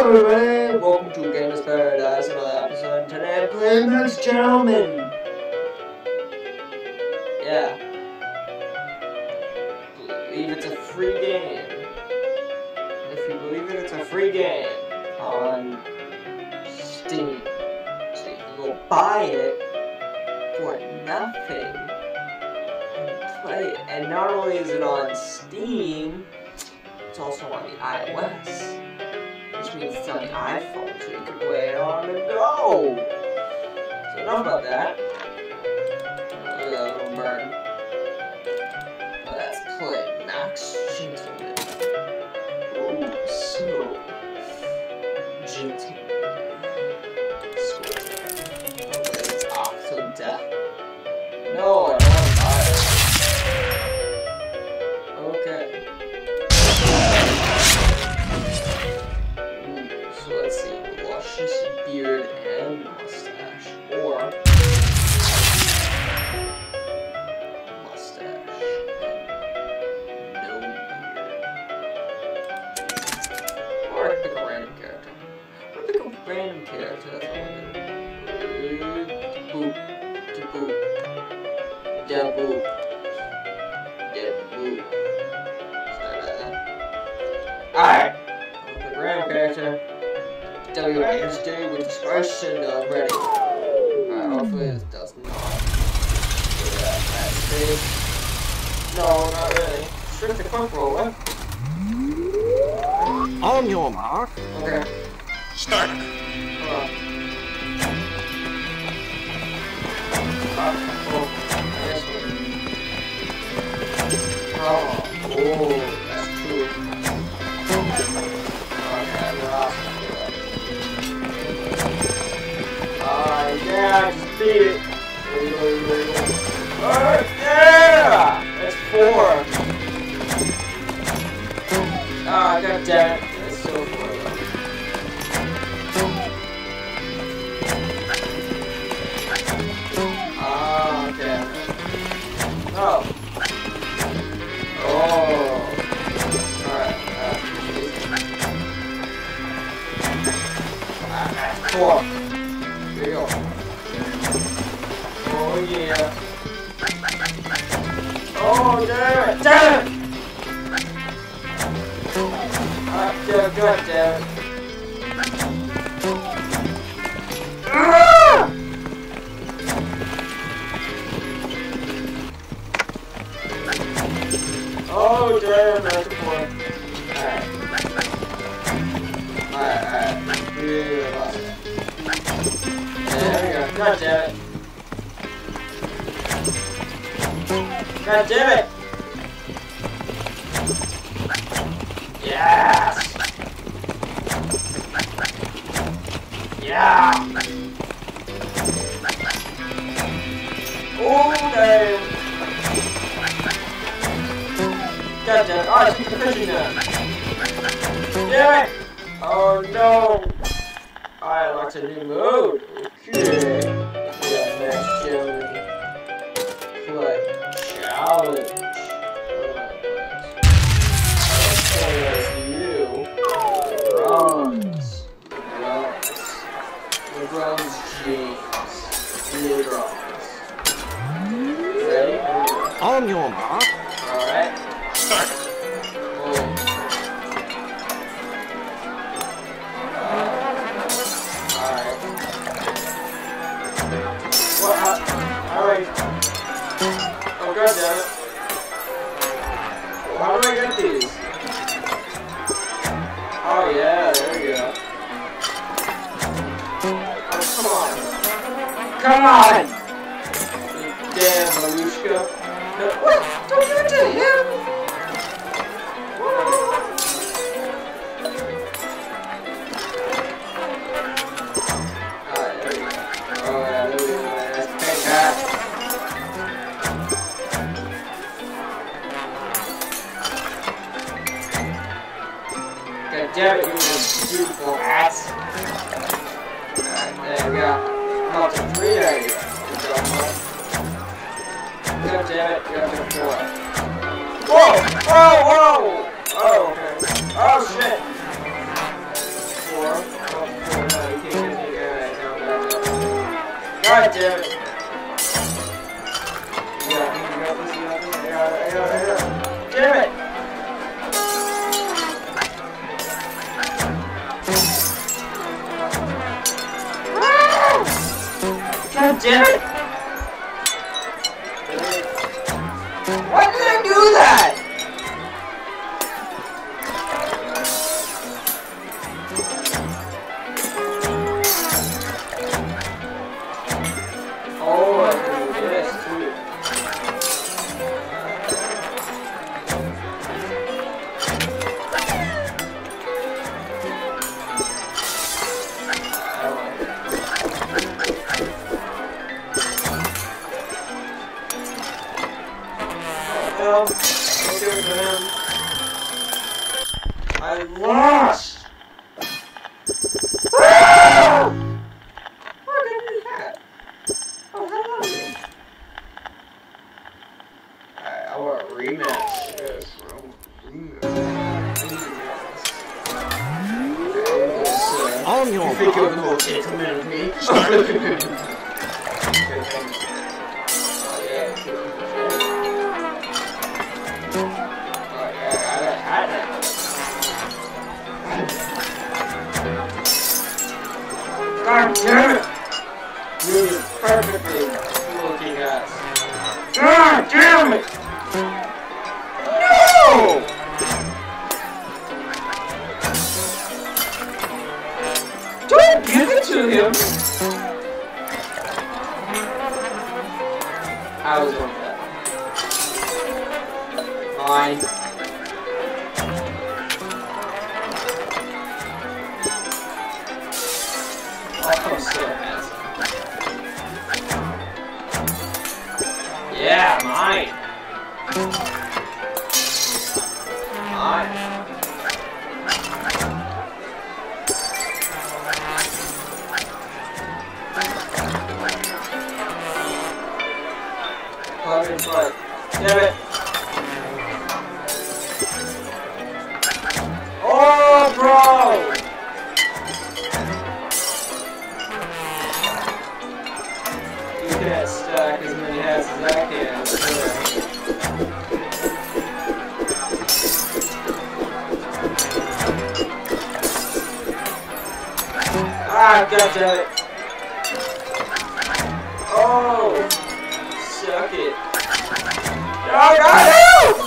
everybody, welcome to Gamerz Paradize, another episode. Today I'm playing Max Gentleman. Yeah. Believe it's a free game. If you believe it, it's a free game on Steam. So you can go buy it for nothing and play it. And not only is it on Steam, it's also on the iOS. Which means it's on the iPhone, so you can play it on the go. So enough about that. Look at that little bird. Let's play Max Gentleman. Oh, so gentleman. Sweet. Okay, it's off to death. No, I don't want to buy it. Okay. Let's see, luscious beard and mustache, or mustache and no beard. Or I pick a random character. I'm gonna pick a random character, that's all I'm gonna do. Boop, to boop, da boop, da boop. Sorry about that. Alright, I'm gonna pick a random character. WASD with discretion ready. Alright, hopefully this does not do that stage. No, not really. Strip the quick roller. On your mark. Okay. Start. Hold on. I guess oh, that's true. Okay, we're off. Yeah, I just beat it. There you go. Alright, yeah! That's 4. Ah, god damn it. That's still 4 though. Ah, okay. Oh. Oh. Alright, 4. Here you go. Oh yeah. Oh damn it! Damn it! God damn it. Ah! Oh damn, that's a 4. Alright. Yeah. There we go. God damn it. God damn it! Yes! Yeah! Oh damn! God damn it! Oh, I took the fishing net! Damn it! Oh no! I unlocked a new mode. Okay. Yeah, next gentleman. Play challenge. Okay, that's you. Bronze. LeBron's jeans. LeBron's. Ready? On your mark. Alright. Start. Oh god damn it. How do I get these? Oh yeah, there we go. Oh, come on! You damn Marushka. No, what? Don't give it to him! Alright, there we go. Oh yeah, there we go. Let's take that. God damn it, you beautiful ass. Alright, there we go. Up to 3, there you go. God damn it, you're up to 4. Whoa! Whoa! Whoa! Oh, okay. Oh, shit. 4. God damn it! Damn it! God damn it! Why did I do that? Oh, I can do this too. I lost! Ah! How did I do that? Oh, how did I do? I want a rematch. Yes, I want a rematch. On your Think you're mark. more gentleman than me. God damn it! Really perfectly looking at. God damn it! No! Don't give it to him! I was on that. Fine. Oh, so handsome. Yeah, mine. Mine. Damn it. Oh, bro! You can't stack as many hats as I can. Ah, gotcha it. Oh, suck it. No, no, no!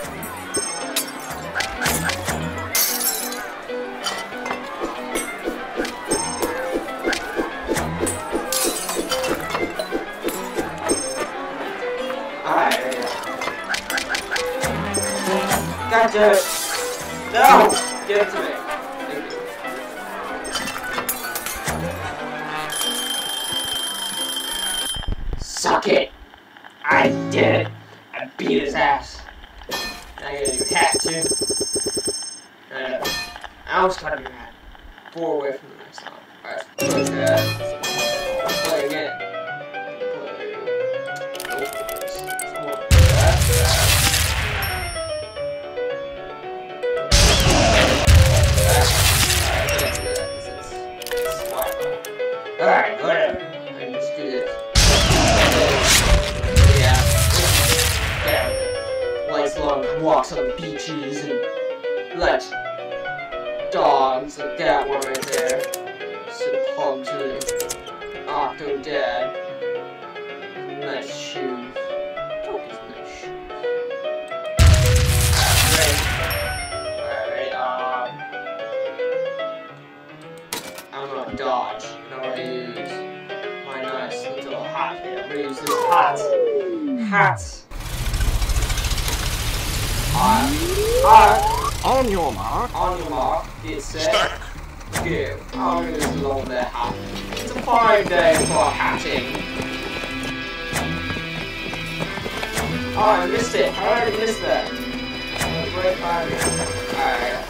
Gotcha it. No! Get it to me. Thank you. Suck it! I did it! I beat his ass. Now I get a new hat too. I almost got a new hat. 4 away from the next one. Alright, close that. Play again. Alright, whatever. I just do this. Yeah. Lights long walks on beaches and let dogs like that one right there. Succumb to the Octo Dad. Nice shoes. Look at nice shoes. Alright, I'm gonna dodge. I'm gonna use my nice little hat here. I'm gonna use this hat. On your mark. On your mark, get set. Go. I'm gonna use along their hat. It's a fine day for hatting. Oh, I missed it. I already missed that. Right by me. Alright.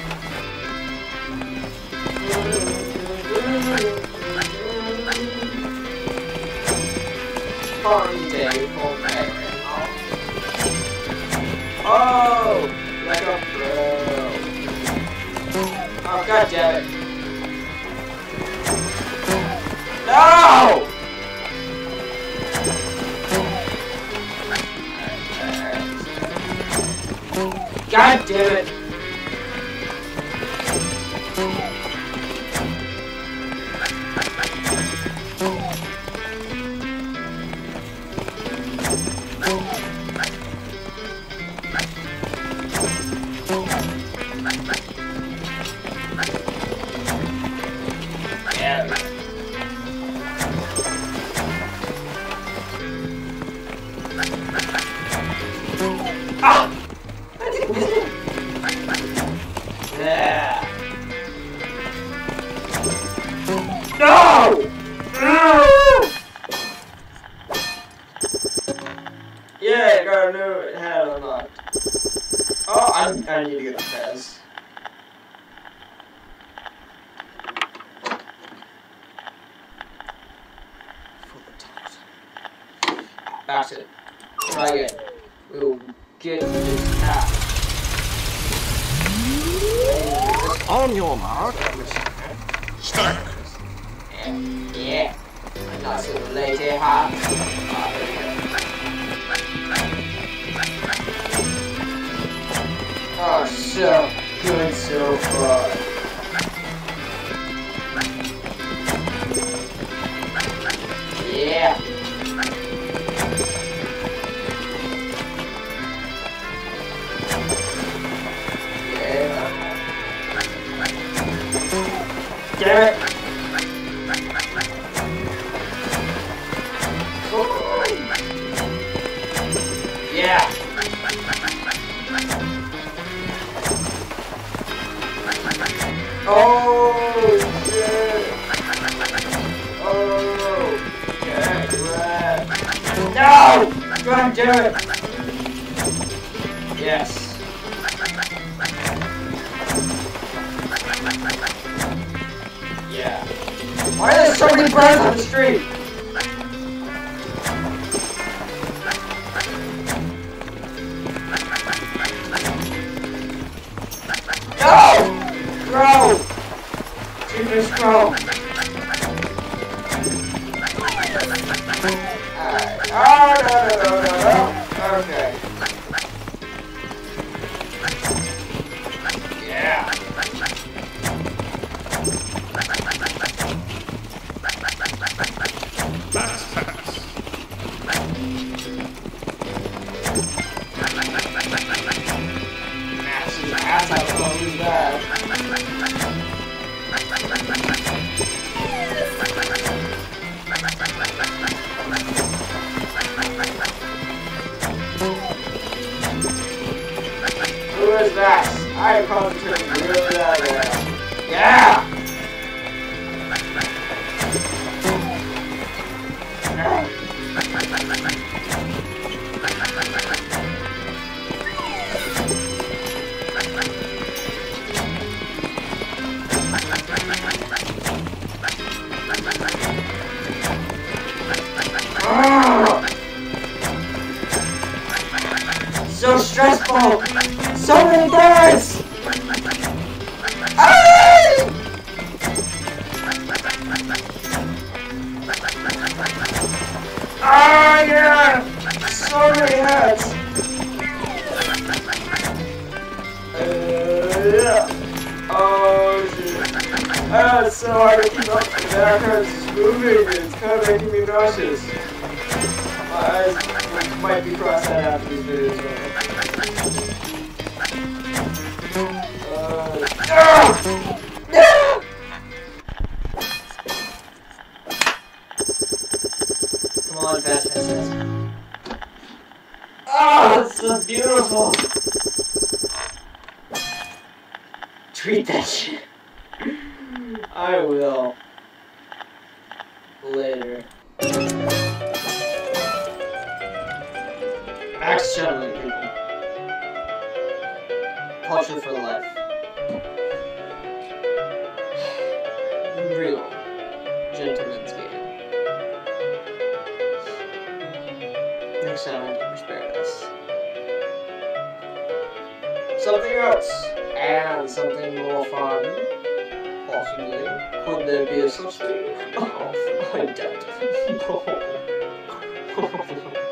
Fun day for me. Oh! Like a pro. Oh, god damn it. No! God damn it! Ah! Yeah. No! No! Yeah, I got a new head unlocked. Oh, I need to get the Fez. That's it. Try again. We will get this hat. On your mark. Start. Yeah. I'm not so lazy, huh? Oh, so good so far. Yeah. Damn it! Yeah! Oh shit! Oh! Get wrecked! No! God damn it! Yes! Yeah. Why are there so many birds on the street? No! Grow! Jesus, grow! Alright. Oh, no. Okay. Yeah. Max pass. Max's ass, I don't know who's that. Who is that? I probably turned really that way. Yeah! So stressful! So many birds! Ah! Ah, yeah! So many heads! Yeah. Oh shit. Ah, it's so hard to keep up with the background. It's moving and it's kind of making me nauseous. My eyes might be cross-eyed after these videos. Come on, fast, fast, fast. Oh, it's so beautiful. Tweet that shit. I will. Later. Max channeling, people. Culture for life. Real. Gentleman's game. Next time on Gamerz Paradize. Something else. And something more fun. Possibly. Could there be a such thing? Oh, I doubt it. No.